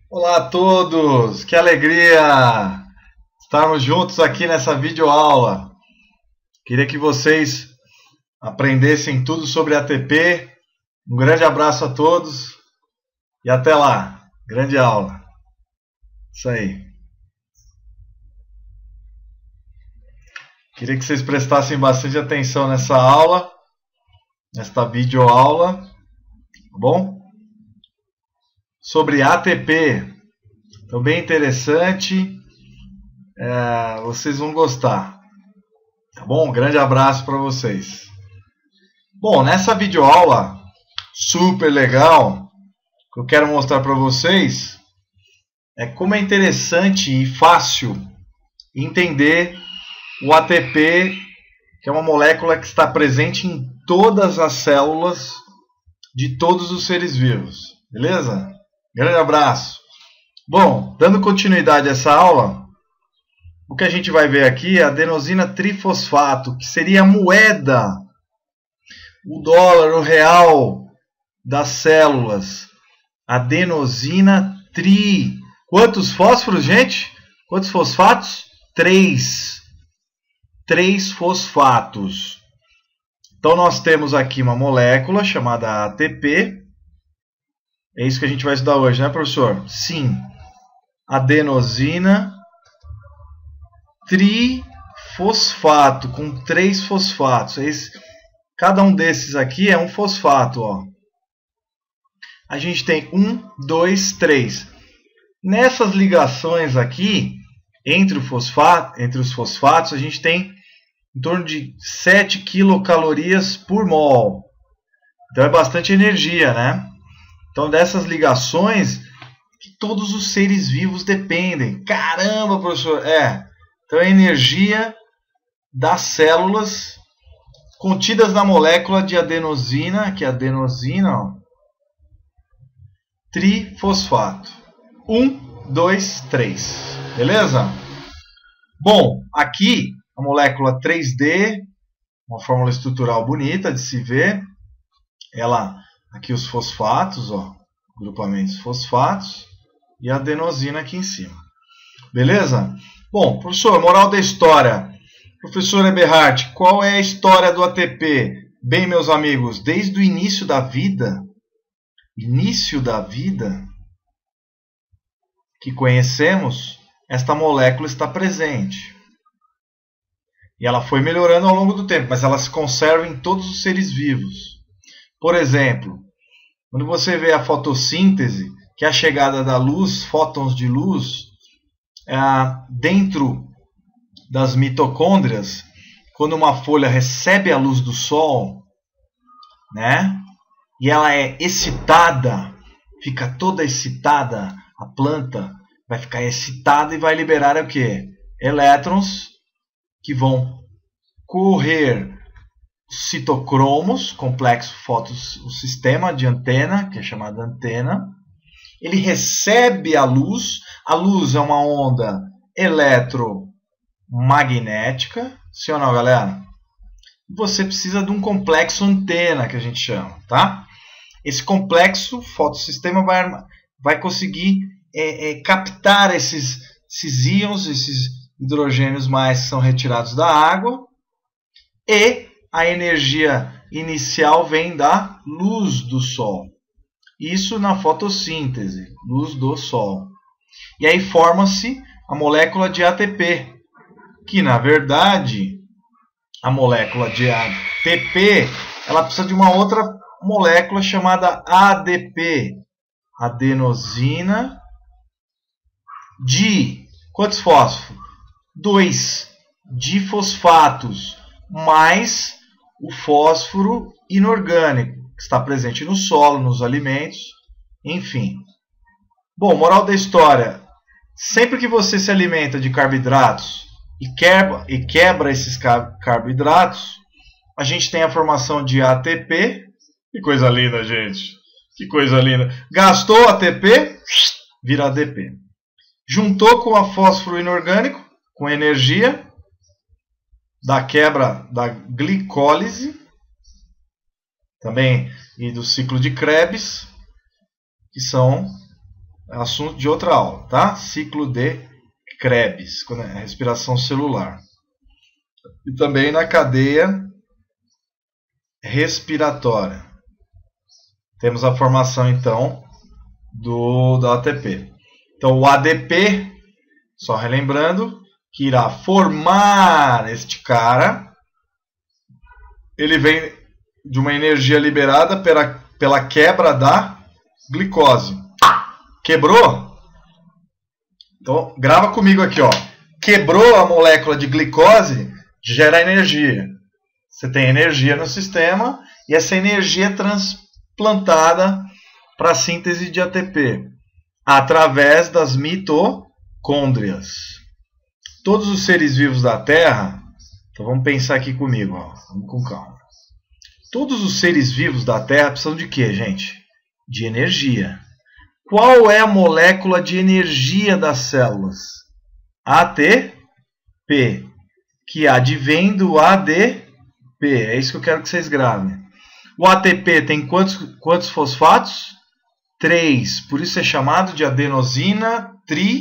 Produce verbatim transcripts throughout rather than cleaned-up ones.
Olá a todos, que alegria estarmos juntos aqui nessa videoaula. Queria que vocês aprendessem tudo sobre A T P. Um grande abraço a todos e até lá. Grande aula. Isso aí. Queria que vocês prestassem bastante atenção nessa aula, nesta videoaula, tá bom? Sobre A T P, então bem interessante, é, vocês vão gostar, tá bom? Um grande abraço para vocês. Bom, nessa videoaula super legal, que eu quero mostrar para vocês é como é interessante e fácil entender o A T P, que é uma molécula que está presente em todas as células de todos os seres vivos, beleza? Grande abraço. Bom, dando continuidade a essa aula, o que a gente vai ver aqui é a adenosina trifosfato, que seria a moeda, o dólar, o real das células. Adenosina tri. Quantos fósforos, gente? Quantos fosfatos? Três. Três fosfatos. Então nós temos aqui uma molécula chamada A T P. É isso que a gente vai estudar hoje, né, professor? Sim. Adenosina trifosfato, com três fosfatos. Esse, cada um desses aqui é um fosfato, ó. A gente tem um, dois, três. Nessas ligações aqui, entre, o fosfato, entre os fosfatos, a gente tem em torno de sete quilocalorias por mol. Então é bastante energia, né? Então, dessas ligações que todos os seres vivos dependem. Caramba, professor! É. Então, é a energia das células contidas na molécula de adenosina, que é a adenosina, ó, trifosfato. um, dois, três. Beleza? Bom, aqui a molécula três D, uma fórmula estrutural bonita de se ver. Ela... Aqui os fosfatos, ó, grupamentos fosfatos, e a adenosina aqui em cima. Beleza? Bom, professor, moral da história. Professor Eberhard, qual é a história do A T P? Bem, meus amigos, desde o início da vida, início da vida que conhecemos, esta molécula está presente. E ela foi melhorando ao longo do tempo, mas ela se conserva em todos os seres vivos. Por exemplo, quando você vê a fotossíntese, que é a chegada da luz, fótons de luz, é, dentro das mitocôndrias, quando uma folha recebe a luz do sol, né, e ela é excitada, fica toda excitada, a planta vai ficar excitada e vai liberar o quê? Elétrons que vão correr citocromos, complexo fotossistema de antena, que é chamada antena. Ele recebe a luz. A luz é uma onda eletromagnética. Sim ou não, galera? Você precisa de um complexo antena, que a gente chama, tá? Esse complexo fotossistema vai, vai conseguir é, é, captar esses, esses íons, esses hidrogênios mais que são retirados da água, e a energia inicial vem da luz do sol. Isso na fotossíntese, luz do sol. E aí forma-se a molécula de A T P, que na verdade a molécula de A T P, ela precisa de uma outra molécula chamada A D P, adenosina de quantos fósforos? Dois difosfatos mais o fósforo inorgânico, que está presente no solo, nos alimentos, enfim. Bom, moral da história. Sempre que você se alimenta de carboidratos e quebra, e quebra esses carboidratos, a gente tem a formação de A T P. Que coisa linda, gente. Que coisa linda. Gastou A T P, vira A D P. Juntou com a fósforo inorgânico, com energia da quebra da glicólise, também, e do ciclo de Krebs, que são é assunto de outra aula, tá? Ciclo de Krebs, quando é a respiração celular. E também na cadeia respiratória. Temos a formação, então, do, do A T P. Então, o A D P, só relembrando, que irá formar este cara, ele vem de uma energia liberada pela, pela quebra da glicose. Quebrou? Então, grava comigo aqui, ó. Quebrou a molécula de glicose, gera energia. Você tem energia no sistema e essa energia é transplantada para a síntese de A T P através das mitocôndrias. Todos os seres vivos da Terra, então vamos pensar aqui comigo, ó, vamos com calma. Todos os seres vivos da Terra precisam de quê, gente? De energia. Qual é a molécula de energia das células? A T P, que advém do A D P. É isso que eu quero que vocês gravem. O A T P tem quantos, quantos fosfatos? três. Por isso é chamado de adenosina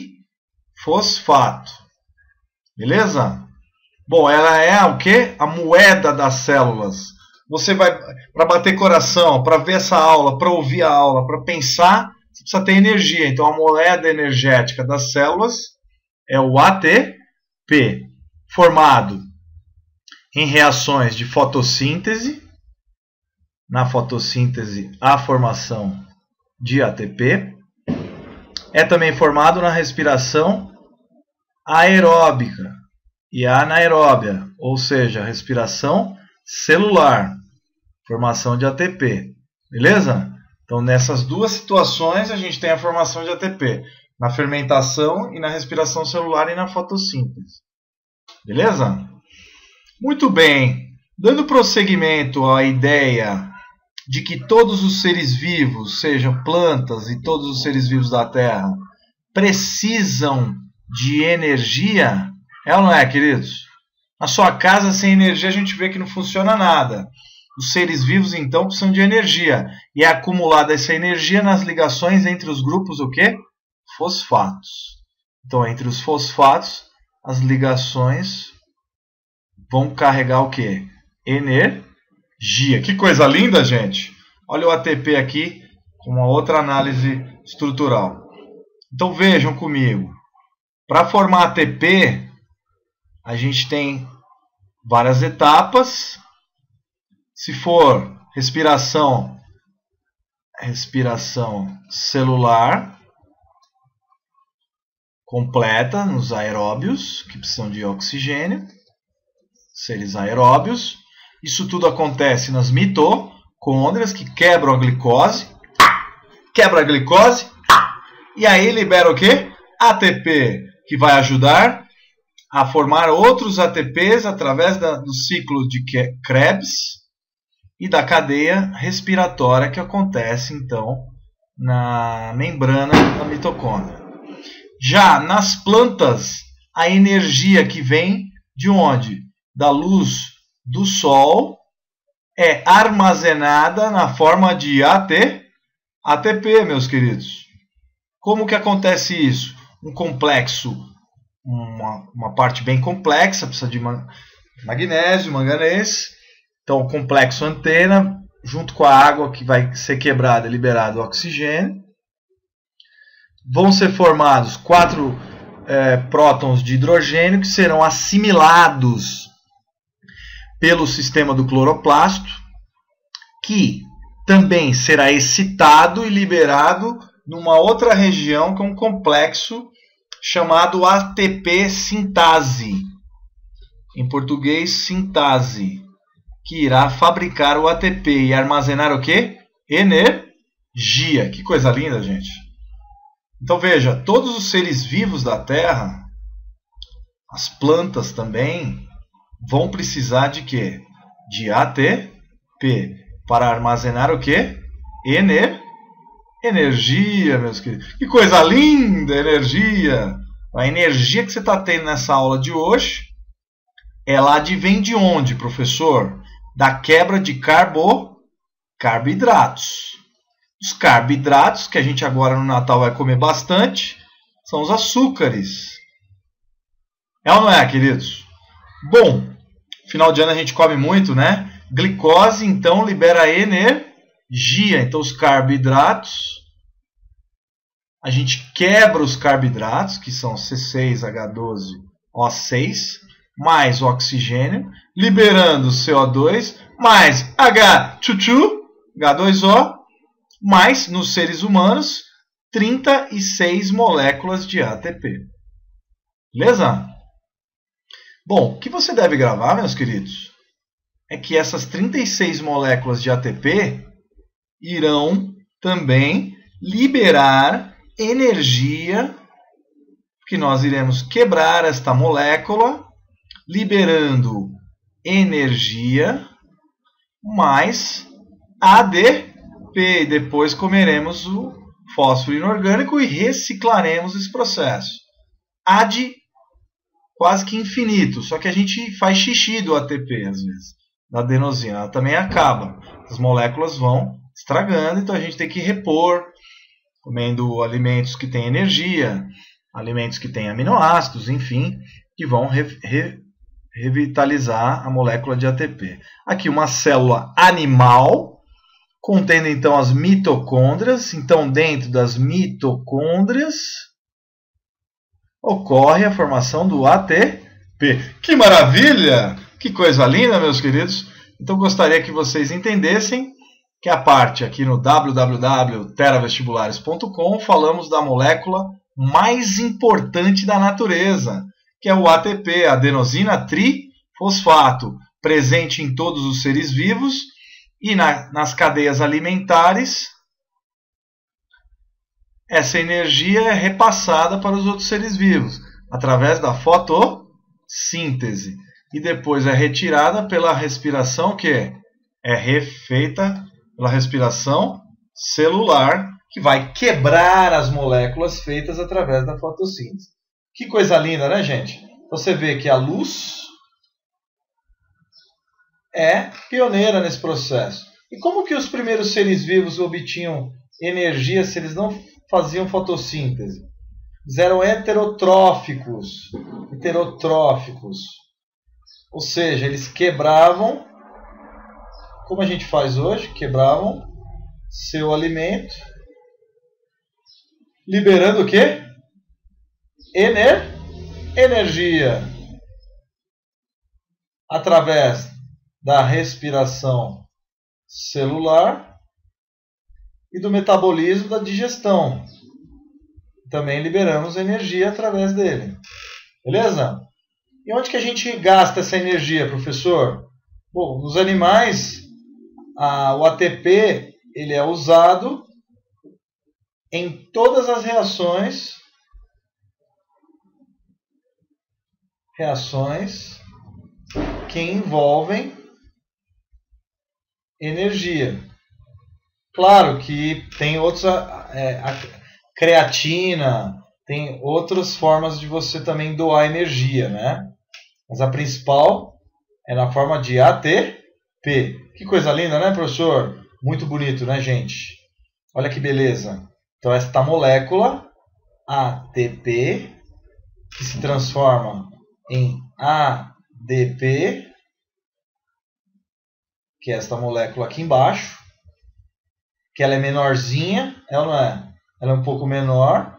trifosfato. Beleza? Bom, ela é o quê? A moeda das células. Você vai para bater coração, para ver essa aula, para ouvir a aula, para pensar, você precisa ter energia. Então a moeda energética das células é o A T P, formado em reações de fotossíntese. Na fotossíntese, a formação de A T P. É também formado na respiração aeróbica e anaeróbia, ou seja, respiração celular, formação de A T P. Beleza? Então, nessas duas situações, a gente tem a formação de A T P, na fermentação e na respiração celular e na fotossíntese. Beleza? Muito bem. Dando prosseguimento à ideia de que todos os seres vivos, sejam plantas e todos os seres vivos da Terra, precisam de energia, é ou não é, queridos? Na sua casa, sem energia, a gente vê que não funciona nada. Os seres vivos, então, precisam de energia. E é acumulada essa energia nas ligações entre os grupos, o quê? Fosfatos. Então, entre os fosfatos, as ligações vão carregar o quê? Energia. Que coisa linda, gente! Olha o A T P aqui com uma outra análise estrutural. Então vejam comigo. Para formar A T P, a gente tem várias etapas. Se for respiração, respiração celular completa nos aeróbios, que precisam de oxigênio, seres aeróbios. Isso tudo acontece nas mitocôndrias, que quebram a glicose. Quebra a glicose. E aí libera o quê? A T P, que vai ajudar a formar outros A T Ps através da, do ciclo de Krebs e da cadeia respiratória que acontece, então, na membrana da mitocôndria. Já nas plantas, a energia que vem de onde? Da luz do Sol é armazenada na forma de A T P, meus queridos. Como que acontece isso? Um complexo, uma, uma parte bem complexa, precisa de magnésio, manganês. Então, o complexo antena, junto com a água que vai ser quebrada e liberado o oxigênio. Vão ser formados quatro é, prótons de hidrogênio que serão assimilados pelo sistema do cloroplasto, que também será excitado e liberado numa outra região, que é um complexo chamado A T P sintase. Em português, sintase, que irá fabricar o A T P e armazenar o quê? Energia. Que coisa linda, gente. Então veja, todos os seres vivos da Terra, as plantas também, vão precisar de quê? De A T P. Para armazenar o quê? Ener... Energia, meus queridos. Que coisa linda, energia. A energia que você está tendo nessa aula de hoje, ela advém de onde, professor? Da quebra de carbo... carboidratos. Os carboidratos, que a gente agora no Natal vai comer bastante, são os açúcares. É ou não é, queridos? Bom, final de ano a gente come muito, né? Glicose, então, libera energia. Então, os carboidratos, a gente quebra os carboidratos, que são C seis H doze O seis, mais o oxigênio, liberando C O dois, mais H dois O, mais, nos seres humanos, trinta e seis moléculas de A T P. Beleza? Bom, o que você deve gravar, meus queridos, é que essas trinta e seis moléculas de A T P irão também liberar energia, que nós iremos quebrar esta molécula, liberando energia mais A D P. Depois comeremos o fósforo inorgânico e reciclaremos esse processo. Ad quase que infinito, só que a gente faz xixi do A T P às vezes, da adenosina. Ela também acaba. As moléculas vão estragando, então a gente tem que repor, comendo alimentos que têm energia, alimentos que têm aminoácidos, enfim, que vão re, re, revitalizar a molécula de A T P. Aqui uma célula animal, contendo então as mitocôndrias. Então, dentro das mitocôndrias ocorre a formação do A T P. Que maravilha! Que coisa linda, meus queridos! Então, gostaria que vocês entendessem que a parte aqui no w w w ponto teravestibulares ponto com falamos da molécula mais importante da natureza, que é o A T P, adenosina trifosfato, presente em todos os seres vivos e na, nas cadeias alimentares. Essa energia é repassada para os outros seres vivos através da fotossíntese e depois é retirada pela respiração, que é refeita pela respiração celular, que vai quebrar as moléculas feitas através da fotossíntese. Que coisa linda, né, gente? Você vê que a luz é pioneira nesse processo. E como que os primeiros seres vivos obtinham energia se eles não faziam fotossíntese? Eles eram heterotróficos. Heterotróficos. Ou seja, eles quebravam, como a gente faz hoje, quebravam seu alimento, liberando o quê? Ener energia. Através da respiração celular e do metabolismo da digestão. Também liberamos energia através dele. Beleza? E onde que a gente gasta essa energia, professor? Bom, nos animais, a, o A T P ele é usado em todas as reações, reações que envolvem energia. Claro que tem outros, é, a creatina, tem outras formas de você também doar energia, né? Mas a principal é na forma de A T P. Que coisa linda, né, professor? Muito bonito, né, gente? Olha que beleza. Então, esta molécula, A T P, que se transforma em A D P, que é esta molécula aqui embaixo, que ela é menorzinha, ela não é? Ela é um pouco menor.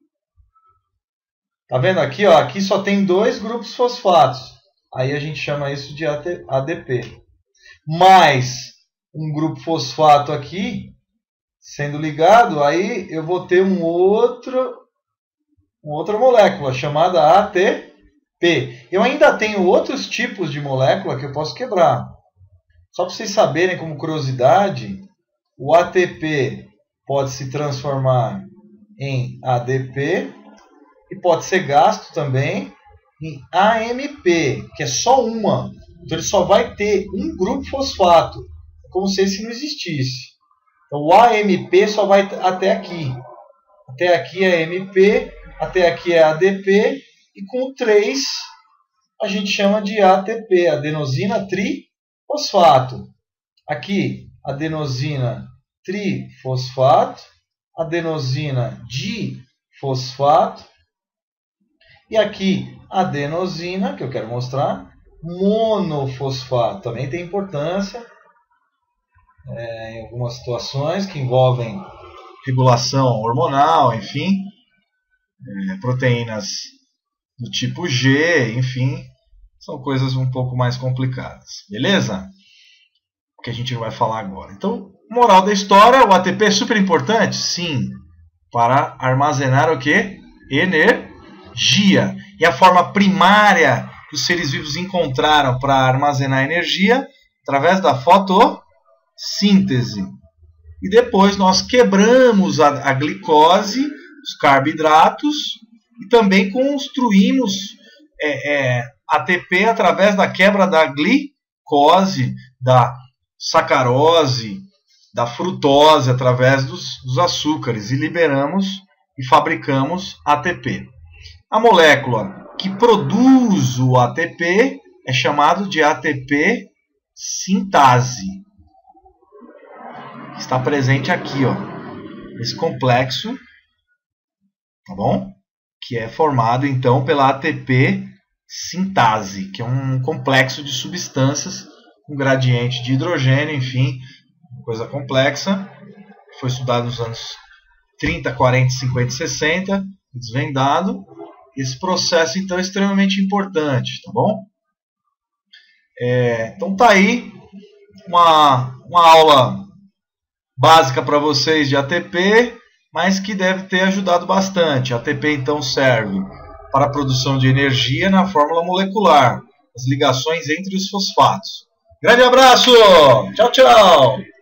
Tá vendo aqui, ó? Aqui só tem dois grupos fosfatos. Aí a gente chama isso de A D P. Mais um grupo fosfato aqui sendo ligado, aí eu vou ter um outro, uma outra molécula chamada A T P. Eu ainda tenho outros tipos de molécula que eu posso quebrar. Só para vocês saberem, como curiosidade, o A T P pode se transformar em A D P e pode ser gasto também em A M P, que é só uma. Então ele só vai ter um grupo fosfato, como se esse não existisse. Então o A M P só vai até aqui. Até aqui é M P, até aqui é A D P, e com três a gente chama de A T P, adenosina trifosfato. Aqui, adenosina trifosfato, adenosina difosfato, e aqui adenosina, que eu quero mostrar, monofosfato. Também tem importância é, em algumas situações que envolvem regulação hormonal, enfim, é, proteínas do tipo G, enfim, são coisas um pouco mais complicadas, beleza? O que a gente vai falar agora. Então, moral da história, o A T P é super importante? Sim, para armazenar o quê? Energia. E a forma primária que os seres vivos encontraram para armazenar energia, através da fotossíntese. E depois nós quebramos a, a glicose, os carboidratos, e também construímos é, é, A T P através da quebra da glicose, da sacarose, da frutose, através dos, dos açúcares, e liberamos e fabricamos A T P. A molécula que produz o A T P é chamado de A T P sintase. Está presente aqui, ó, esse complexo, tá bom? Que é formado então pela A T P sintase, que é um complexo de substâncias com gradiente de hidrogênio, enfim, coisa complexa. Foi estudado nos anos trinta, quarenta, cinquenta e sessenta, desvendado. Esse processo então é extremamente importante, tá bom? É, então tá aí uma, uma aula básica para vocês de A T P, mas que deve ter ajudado bastante. A T P então serve para a produção de energia na fórmula molecular, as ligações entre os fosfatos. Grande abraço! Tchau, tchau!